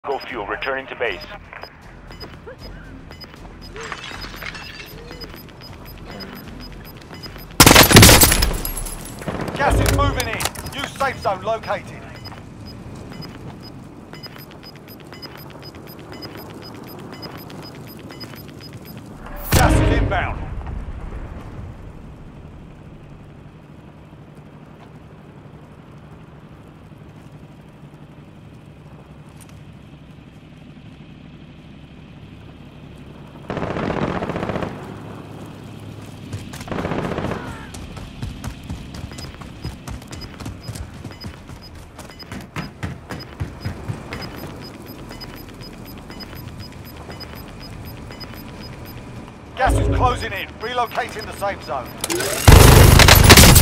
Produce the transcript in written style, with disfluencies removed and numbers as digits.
Go fuel, returning to base. Gas is moving in. New safe zone located. Gas is inbound. Gas is closing in. Relocating the safe zone.